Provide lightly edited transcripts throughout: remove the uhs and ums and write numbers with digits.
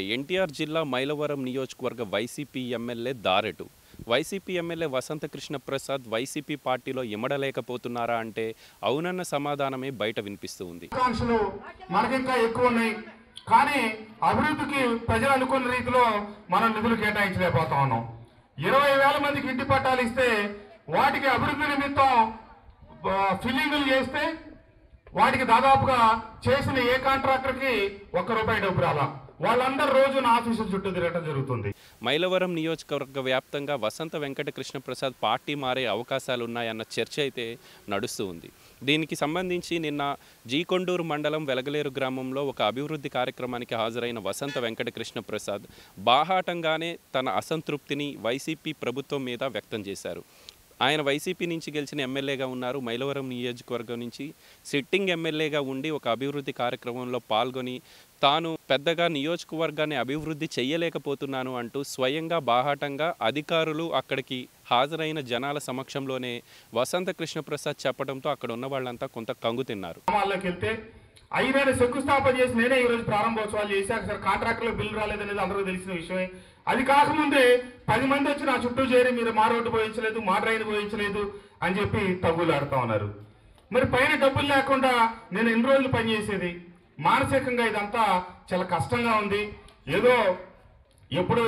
ఎన్టీఆర్ జిల్లా మైలవరం నియోజకవర్గ YCP MLA దారెటు. YCP MLA Vasantha Krishna Prasad YCP పార్టీలో ఇమడలేకపోతున్నారా అంటే అవునన్న సమాధానమే బయట వినిపిస్తూ ఉంది. మనకింకా ఎక్కువ ఉన్నాయి, కానీ అభివృద్ధికి ప్రజలు అనుకున్న రీతిలో మనం నిధులు కేటాయించలేకపోతా ఉన్నాం. 20,000 మందికి ఇంటి పట్టాలు ఇస్తే వాటికి అభివృద్ధి నిమిత్తం ఫిల్లింగులు చేస్తే వాటికి దాదాపుగా చేసిన ఏ కాంట్రాక్టర్కి ₹1 డబ్బు రాలా. వాళ్ళందరూ రోజు నా ఆఫీసుల చుట్టూ తిరగటం జరుగుతుంది. మైలవరం నియోజకవర్గ వ్యాప్తంగా వసంత వెంకట కృష్ణ ప్రసాద్ పార్టీ మారే అవకాశాలు ఉన్నాయన్న చర్చ అయితే నడుస్తూ ఉంది. దీనికి సంబంధించి నిన్న జీకొండూరు మండలం వెలగలేరు గ్రామంలో ఒక అభివృద్ధి కార్యక్రమానికి హాజరైన వసంత వెంకట కృష్ణ ప్రసాద్ బాహాటంగానే తన అసంతృప్తిని వైసీపీ ప్రభుత్వం మీద వ్యక్తం చేశారు. ఆయన వైసీపీ నుంచి గెలిచిన ఎమ్మెల్యేగా ఉన్నారు. మైలవరం నియోజకవర్గం నుంచి సిట్టింగ్ ఎమ్మెల్యేగా ఉండి ఒక అభివృద్ధి కార్యక్రమంలో పాల్గొని తాను పెద్దగా నియోజకవర్గాన్ని అభివృద్ధి చేయలేకపోతున్నాను అంటూ స్వయంగా బాహాటంగా అధికారులు అక్కడికి హాజరైన జనాల సమక్షంలోనే వసంత కృష్ణ ప్రసాద్ చెప్పడంతో అక్కడ ఉన్న వాళ్ళంతా కొంత కంగు తిన్నారు. అయినా శంకుస్థాపన చేసి నేనే ఈరోజు ప్రారంభోత్సవాలు చేశాక సార్ కాంట్రాక్టర్లకు బిల్లు రాలేదనేది అందరూ తెలిసిన విషయమే. అది కాకముందే 10 మంది వచ్చి నా చుట్టూ చేరి మీరు మా రోడ్డు పోయించలేదు, మా డ్రైన్ పోయించలేదు అని చెప్పి తగ్గులు ఆడుతూ ఉన్నారు. మరి పైన డబ్బులు లేకుండా నేను ఎన్ని రోజులు పనిచేసేది? మానసికంగా ఇదంతా చాలా కష్టంగా ఉంది. ఏదో ఎప్పుడు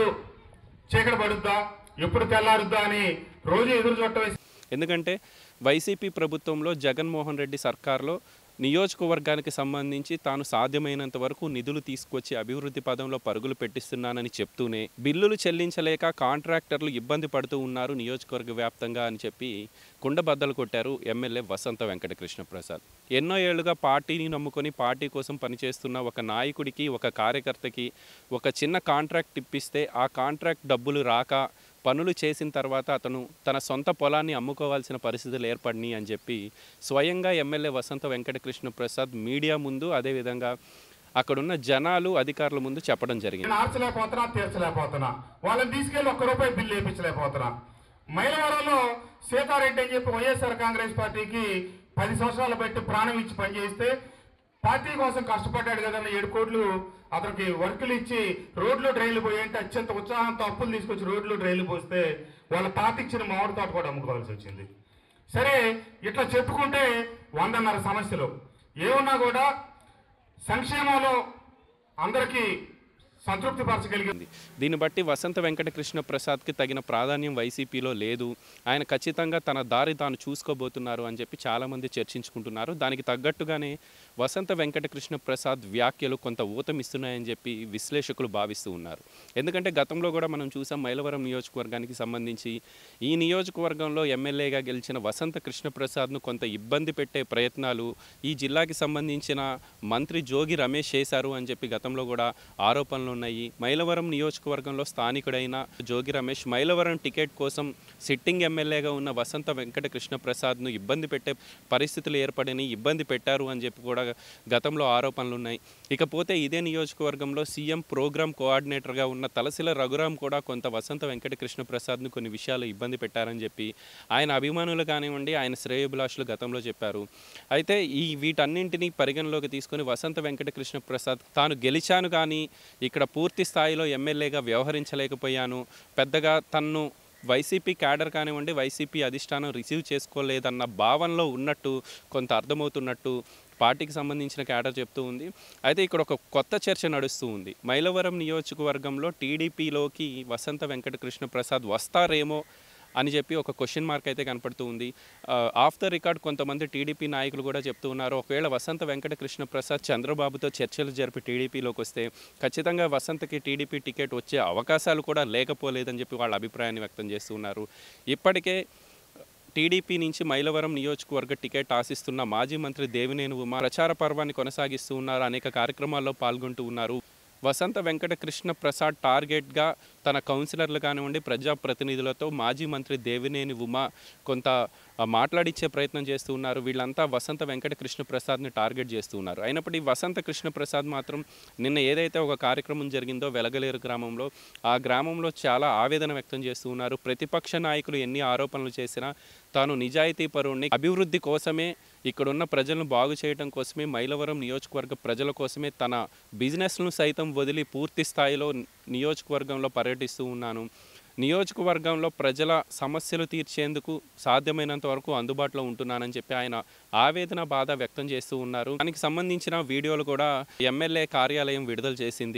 చీకటి పడుద్దా, ఎప్పుడు తెల్లారుద్దా అని రోజు ఎదురు చూడటం. ఎందుకంటే వైసీపీ ప్రభుత్వంలో జగన్మోహన్ రెడ్డి సర్కార్లో నియోజకవర్గానికి సంబంధించి తాను సాధ్యమైనంత వరకు నిధులు తీసుకొచ్చి అభివృద్ధి పదంలో పరుగులు పెట్టిస్తున్నానని చెప్తూనే బిల్లులు చెల్లించలేక కాంట్రాక్టర్లు ఇబ్బంది పడుతూ ఉన్నారు నియోజకవర్గ వ్యాప్తంగా అని చెప్పి కుండబద్దలు కొట్టారు ఎమ్మెల్యే వసంత వెంకట కృష్ణ ప్రసాద్. ఎన్నో ఏళ్లుగా పార్టీని నమ్ముకొని పార్టీ కోసం పనిచేస్తున్న ఒక నాయకుడికి, ఒక కార్యకర్తకి ఒక చిన్న కాంట్రాక్ట్ ఇప్పిస్తే ఆ కాంట్రాక్ట్ డబ్బులు రాక పనులు చేసిన తర్వాత అతను తన సొంత పొలాన్ని అమ్ముకోవాల్సిన పరిస్థితులు ఏర్పడినాయి అని చెప్పి స్వయంగా ఎమ్మెల్యే వసంత వెంకట కృష్ణ ప్రసాద్ మీడియా ముందు, అదేవిధంగా అక్కడున్న జనాలు అధికారుల ముందు చెప్పడం జరిగింది. తీర్చలేకపోతున్నా, వాళ్ళని తీసుకెళ్లి ₹1 బిల్లు వేయించలేకపోతున్నా. మైలవరంలో సీతారెడ్డి అని చెప్పి వైఎస్ఆర్ కాంగ్రెస్ పార్టీకి 10 సంవత్సరాలు బట్టి ప్రాణం ఇచ్చి పనిచేస్తే పార్టీ కోసం కష్టపడ్డాడు కదా, 7 కోట్లు అతనికి వర్కులు ఇచ్చి రోడ్లు డ్రైన్లు పోయేంటే అత్యంత ఉత్సాహంతో అప్పులు తీసుకొచ్చి రోడ్లు డ్రైన్లు పోస్తే వాళ్ళ తాత ఇచ్చిన మామిడి తోట కూడా అమ్ముకోవాల్సి వచ్చింది. సరే, ఇట్లా చెప్పుకుంటే 100 సమస్యలు ఏమున్నా కూడా సంక్షేమంలో అందరికీ సంతృప్తి పరచగలిగింది. దీన్ని బట్టి వసంత వెంకట కృష్ణ ప్రసాద్కి తగిన ప్రాధాన్యం వైసీపీలో లేదు, ఆయన ఖచ్చితంగా తన దారి తాను చూసుకోబోతున్నారు అని చెప్పి చాలామంది చర్చించుకుంటున్నారు. దానికి తగ్గట్టుగానే వసంత వెంకట కృష్ణ ప్రసాద్ వ్యాఖ్యలు కొంత ఊతమిస్తున్నాయని చెప్పి విశ్లేషకులు భావిస్తూ ఉన్నారు. ఎందుకంటే గతంలో కూడా మనం చూసాం, మైలవరం నియోజకవర్గానికి సంబంధించి ఈ నియోజకవర్గంలో ఎమ్మెల్యేగా గెలిచిన వసంత కృష్ణ ప్రసాద్ను కొంత ఇబ్బంది పెట్టే ప్రయత్నాలు ఈ జిల్లాకి సంబంధించిన మంత్రి జోగి రమేష్ చేశారు అని చెప్పి గతంలో కూడా ఆరోపణలు ఉన్నాయి. మైలవరం నియోజకవర్గంలో స్థానికుడైన జోగి రమేష్ మైలవరం టికెట్ కోసం సిట్టింగ్ ఎమ్మెల్యేగా ఉన్న వసంత వెంకట కృష్ణ ప్రసాద్ను ఇబ్బంది పెట్టే పరిస్థితులు ఏర్పడినాయి, ఇబ్బంది పెట్టారు అని చెప్పి కూడా గతంలో ఆరోపణలు ఉన్నాయి. ఇకపోతే ఇదే నియోజకవర్గంలో సీఎం ప్రోగ్రామ్ కోఆర్డినేటర్గా ఉన్న తలసిల రఘురాం కూడా కొంత వసంత వెంకట కృష్ణ ప్రసాద్ను కొన్ని విషయాలు ఇబ్బంది పెట్టారని చెప్పి ఆయన అభిమానులు కానివ్వండి, ఆయన శ్రేయోభిలాషులు గతంలో చెప్పారు. అయితే వీటన్నింటినీ పరిగణలోకి తీసుకొని వసంత వెంకట కృష్ణ ప్రసాద్ తాను గెలిచాను కానీ ఇక్కడ పూర్తి స్థాయిలో ఎమ్మెల్యేగా వ్యవహరించలేకపోయాను, పెద్దగా తన్ను వైసీపీ క్యాడర్ కానివ్వండి, వైసీపీ అధిష్టానం రిసీవ్ చేసుకోలేదన్న భావనలో ఉన్నట్టు కొంత అర్థమవుతున్నట్టు పార్టీకి సంబంధించిన క్యాడర్ చెప్తూ ఉంది. అయితే ఇక్కడ ఒక కొత్త చర్చ నడుస్తూ ఉంది. మైలవరం నియోజకవర్గంలో టీడీపీలోకి వసంత వెంకట కృష్ణ ప్రసాద్ వస్తారేమో అని చెప్పి ఒక క్వశ్చన్ మార్క్ అయితే కనపడుతూ ఉంది. ఆఫ్ ద రికార్డ్ కొంతమంది టీడీపీ నాయకులు కూడా చెప్తూ ఉన్నారు, ఒకవేళ వసంత వెంకట కృష్ణ ప్రసాద్ చంద్రబాబుతో చర్చలు జరిపి టీడీపీలోకి వస్తే ఖచ్చితంగా వసంతకి టీడీపీ టికెట్ వచ్చే అవకాశాలు కూడా లేకపోలేదని చెప్పి వాళ్ళ అభిప్రాయాన్ని వ్యక్తం చేస్తూ ఉన్నారు. ఇప్పటికే టీడీపీ నుంచి మైలవరం నియోజకవర్గ టికెట్ ఆశిస్తున్న మాజీ మంత్రి దేవినేని ఉమా ప్రచార పర్వాన్ని కొనసాగిస్తూ ఉన్నారు, అనేక కార్యక్రమాల్లో పాల్గొంటూ ఉన్నారు. వసంత వెంకట కృష్ణ ప్రసాద్ టార్గెట్గా తన కౌన్సిలర్లు కానివ్వండి, ప్రజాప్రతినిధులతో మాజీ మంత్రి దేవినేని ఉమా కొంత మాట్లాడిచ్చే ప్రయత్నం చేస్తూ ఉన్నారు. వీళ్ళంతా వసంత వెంకట కృష్ణ ప్రసాద్ని టార్గెట్ చేస్తూ ఉన్నారు. అయినప్పటికీ వసంత కృష్ణ ప్రసాద్ మాత్రం నిన్న ఏదైతే ఒక కార్యక్రమం జరిగిందో వెలగలేరు గ్రామంలో, ఆ గ్రామంలో చాలా ఆవేదన వ్యక్తం చేస్తూ ఉన్నారు. ప్రతిపక్ష నాయకులు ఎన్ని ఆరోపణలు చేసినా తాను నిజాయితీ పరుణ్ణి, అభివృద్ధి కోసమే ఇక్కడున్న ప్రజలను బాగు చేయడం కోసమే మైలవరం నియోజకవర్గ ప్రజల కోసమే తన బిజినెస్ను సైతం వదిలి పూర్తి స్థాయిలో నియోజకవర్గంలో పర్యటిస్తూ ఉన్నాను. నియోజకవర్గంలో ప్రజల సమస్యలు తీర్చేందుకు సాధ్యమైనంత వరకు అందుబాటులో ఉంటున్నానని చెప్పి ఆయన ఆవేదన బాధ వ్యక్తం చేస్తూ ఉన్నారు. దానికి సంబంధించిన వీడియోలు కూడా ఎమ్మెల్యే కార్యాలయం విడుదల చేసింది.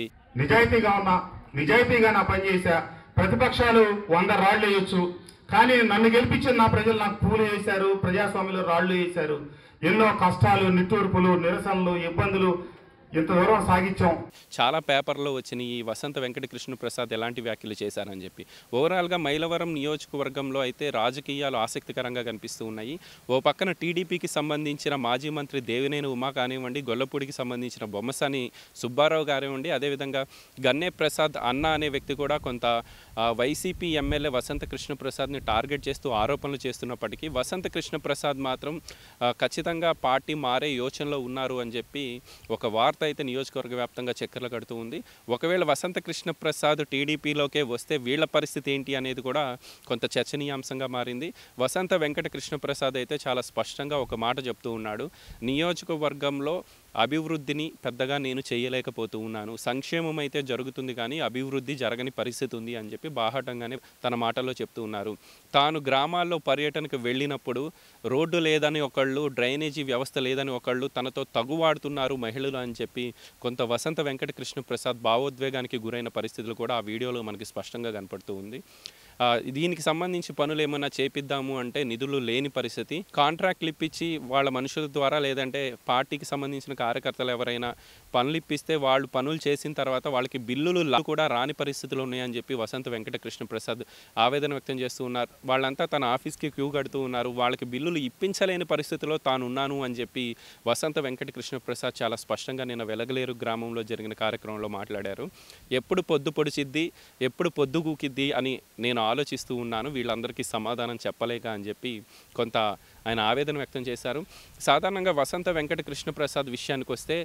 నిజాయితీగా నా పని చేశా. ప్రతిపక్షాలు 100 రాళ్లు వేయొచ్చు, కానీ నన్ను గెలిపించిన నా ప్రజలు నాకు పూలు వేశారు, ప్రజాస్వామ్యంలో రాళ్లు వేశారు. ఎన్నో కష్టాలు, నిట్టూర్పులు, నిరసనలు, ఇబ్బందులు ఇంత దూరం సాగించాం. చాలా పేపర్లో వచ్చిన ఈ వసంత వెంకట కృష్ణ ప్రసాద్ ఎలాంటి వ్యాఖ్యలు చేశారని చెప్పి ఓవరాల్గా మైలవరం నియోజకవర్గంలో అయితే రాజకీయాలు ఆసక్తికరంగా కనిపిస్తూ ఉన్నాయి. ఓ పక్కన టీడీపీకి సంబంధించిన మాజీ మంత్రి దేవినేని ఉమా కానివ్వండి, గొల్లపూడికి సంబంధించిన బొమ్మసాని సుబ్బారావు కానివ్వండి, అదేవిధంగా గన్నే ప్రసాద్ అన్న అనే వ్యక్తి కూడా కొంత వైసీపీ ఎమ్మెల్యే వసంత కృష్ణ ప్రసాద్ని టార్గెట్ చేస్తూ ఆరోపణలు చేస్తున్నప్పటికీ వసంత కృష్ణ ప్రసాద్ మాత్రం ఖచ్చితంగా పార్టీ మారే యోచనలో ఉన్నారు అని చెప్పి ఒక వార్త అయితే నియోజకవర్గ వ్యాప్తంగా చక్కర్లు కడుతూ ఉంది. ఒకవేళ వసంత కృష్ణ ప్రసాద్ టీడీపీలోకే వస్తే వీళ్ళ పరిస్థితి ఏంటి అనేది కూడా కొంత చర్చనీయాంశంగా మారింది. వసంత వెంకట కృష్ణ ప్రసాద్ అయితే చాలా స్పష్టంగా ఒక మాట చెప్తూ ఉన్నాడు. నియోజకవర్గంలో అభివృద్ధిని పెద్దగా నేను చేయలేకపోతూ ఉన్నాను, సంక్షేమం అయితే జరుగుతుంది కానీ అభివృద్ధి జరగని పరిస్థితి ఉంది అని చెప్పి బాహాటంగానే తన మాటల్లో చెప్తూ ఉన్నారు. తాను గ్రామాల్లో పర్యటనకు వెళ్ళినప్పుడు రోడ్డు లేదని ఒకళ్ళు, డ్రైనేజీ వ్యవస్థ లేదని ఒకళ్ళు తనతో తగువాడుతున్నారు మహిళలు అని చెప్పి కొంత వసంత వెంకట కృష్ణ ప్రసాద్ భావోద్వేగానికి గురైన పరిస్థితులు కూడా ఆ వీడియోలో మనకి స్పష్టంగా కనపడుతూ ఉంది. దీనికి సంబంధించి పనులు ఏమైనా చేపిద్దాము అంటే నిధులు లేని పరిస్థితి. కాంట్రాక్ట్లు ఇప్పించి వాళ్ళ మనుషుల ద్వారా లేదంటే పార్టీకి సంబంధించిన కార్యకర్తలు ఎవరైనా పనులు ఇప్పిస్తే వాళ్ళు పనులు చేసిన తర్వాత వాళ్ళకి బిల్లులు కూడా రాని పరిస్థితులు ఉన్నాయని చెప్పి వసంత వెంకట కృష్ణ ప్రసాద్ ఆవేదన వ్యక్తం చేస్తూ ఉన్నారు. వాళ్ళంతా తన ఆఫీస్కి క్యూ కడుతూ ఉన్నారు, వాళ్ళకి బిల్లులు ఇప్పించలేని పరిస్థితిలో తానున్నాను అని చెప్పి వసంత వెంకట కృష్ణ ప్రసాద్ చాలా స్పష్టంగా నిన్న వెలగలేరు గ్రామంలో జరిగిన కార్యక్రమంలో మాట్లాడారు. ఎప్పుడు పొద్దు పొడిచిద్ది, ఎప్పుడు పొద్దు గూకిద్ది అని నేను ఆలోచిస్తూ ఉన్నాను, వీళ్ళందరికీ సమాధానం చెప్పలేక అని చెప్పి కొంత ఆయన ఆవేదన వ్యక్తం చేశారు. సాధారణంగా వసంత వెంకట కృష్ణ ప్రసాద్ విషయానికి వస్తే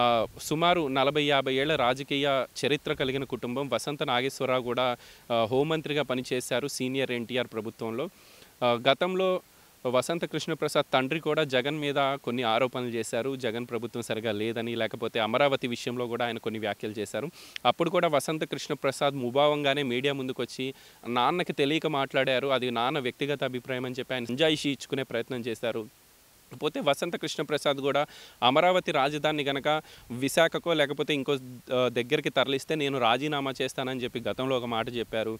సుమారు 40-50 ఏళ్ల రాజకీయ చరిత్ర కలిగిన కుటుంబం. వసంత నాగేశ్వరరావు కూడా హోంమంత్రిగా పనిచేశారు సీనియర్ ఎన్టీఆర్ ప్రభుత్వంలో. గతంలో వసంత కృష్ణ ప్రసాద్ తండ్రి కూడా జగన్ మీద కొన్ని ఆరోపణలు చేశారు, జగన్ ప్రభుత్వం సరిగా లేదని, లేకపోతే అమరావతి విషయంలో కూడా ఆయన కొన్ని వ్యాఖ్యలు చేశారు. అప్పుడు కూడా వసంత కృష్ణ ప్రసాద్ ముభావంగానే మీడియా ముందుకు వచ్చి నాన్నకి తెలియక మాట్లాడారు, అది నాన్న వ్యక్తిగత అభిప్రాయం అని చెప్పి ఆయన సంజాయిషి ఇచ్చుకునే ప్రయత్నం చేశారు. పోతే వసంత కృష్ణ ప్రసాద్ కూడా అమరావతి రాజధాని కనుక విశాఖకో లేకపోతే ఇంకో దగ్గరికి తరలిస్తే నేను రాజీనామా చేస్తానని చెప్పి గతంలో ఒక మాట చెప్పారు.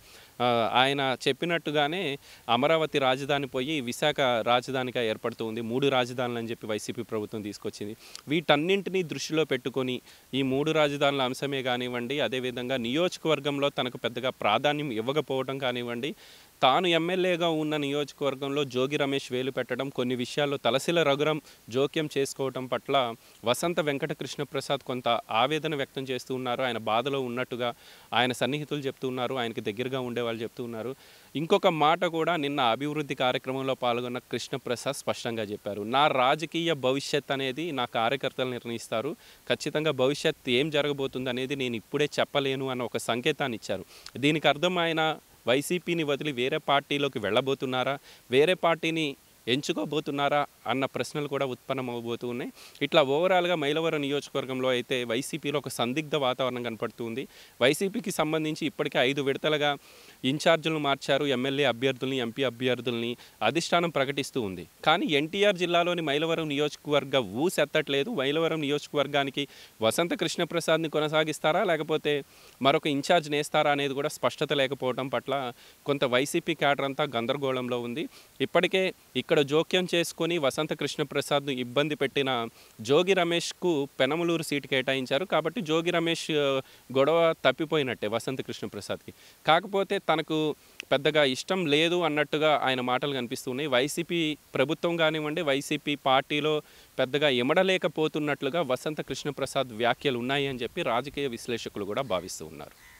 ఆయన చెప్పినట్టుగానే అమరావతి రాజధాని పోయి విశాఖ రాజధానిగా ఏర్పడుతూ ఉంది. 3 రాజధానులు అని చెప్పి వైసీపీ ప్రభుత్వం తీసుకొచ్చింది. వీటన్నింటినీ దృష్టిలో పెట్టుకొని ఈ 3 రాజధానుల అంశమే కానివ్వండి, అదేవిధంగా నియోజకవర్గంలో తనకు పెద్దగా ప్రాధాన్యం ఇవ్వకపోవడం కానివ్వండి, తాను ఎమ్మెల్యేగా ఉన్న నియోజకవర్గంలో జోగి రమేష్ వేలు పెట్టడం, కొన్ని విషయాల్లో తలసిల రఘురం జోక్యం చేసుకోవటం పట్ల వసంత వెంకట కృష్ణ ప్రసాద్ కొంత ఆవేదన వ్యక్తం చేస్తూ ఉన్నారు. ఆయన బాధలో ఉన్నట్టుగా ఆయన సన్నిహితులు చెప్తూ ఉన్నారు, ఆయనకి దగ్గరగా ఉండేవాళ్ళు చెప్తూ ఉన్నారు. ఇంకొక మాట కూడా నిన్న అభివృద్ధి కార్యక్రమంలో పాల్గొన్న కృష్ణ ప్రసాద్ స్పష్టంగా చెప్పారు. నా రాజకీయ భవిష్యత్ అనేది నా కార్యకర్తలు నిర్ణయిస్తారు, ఖచ్చితంగా భవిష్యత్ ఏం జరగబోతుంది అనేది నేను ఇప్పుడే చెప్పలేను అన్న ఒక సంకేతాన్ని ఇచ్చారు. దీనికి అర్థం ఆయన వైసీపీని వదిలి వేరే పార్టీలోకి వెళ్ళబోతున్నారా, వేరే పార్టీని ఎంచుకోబోతున్నారా అన్న ప్రశ్నలు కూడా ఉత్పన్నమవబోతూ ఉన్నాయి. ఇట్లా ఓవరాల్గా మైలవరం నియోజకవర్గంలో అయితే వైసీపీలో ఒక సందిగ్ధ వాతావరణం కనపడుతుంది. వైసీపీకి సంబంధించి ఇప్పటికే 5 విడతలుగా ఇన్ఛార్జీలను మార్చారు, ఎమ్మెల్యే అభ్యర్థుల్ని, ఎంపీ అభ్యర్థుల్ని అధిష్టానం ప్రకటిస్తూ ఉంది. కానీ ఎన్టీఆర్ జిల్లాలోని మైలవరం నియోజకవర్గ ఊసెత్తట్లేదు. మైలవరం నియోజకవర్గానికి వసంత కృష్ణ ప్రసాద్ని కొనసాగిస్తారా లేకపోతే మరొక ఇన్ఛార్జ్ నేస్తారా అనేది కూడా స్పష్టత లేకపోవడం పట్ల కొంత వైసీపీ క్యాడర్ అంతా గందరగోళంలో ఉంది. ఇప్పటికే ఇక్కడ జోక్యం చేసుకొని వసంత కృష్ణ ప్రసాద్ను ఇబ్బంది పెట్టిన జోగి రమేష్కు పెనమలూరు సీటు కేటాయించారు. కాబట్టి జోగి రమేష్ గొడవ తప్పిపోయినట్టే వసంత కృష్ణ ప్రసాద్కి. కాకపోతే తనకు పెద్దగా ఇష్టం లేదు అన్నట్టుగా ఆయన మాటలు కనిపిస్తున్నాయి. వైసీపీ ప్రభుత్వం కానివ్వండి, వైసీపీ పార్టీలో పెద్దగా ఇమడలేకపోతున్నట్లుగా వసంత కృష్ణ ప్రసాద్ వ్యాఖ్యలు ఉన్నాయి అని చెప్పి రాజకీయ విశ్లేషకులు కూడా భావిస్తూ ఉన్నారు.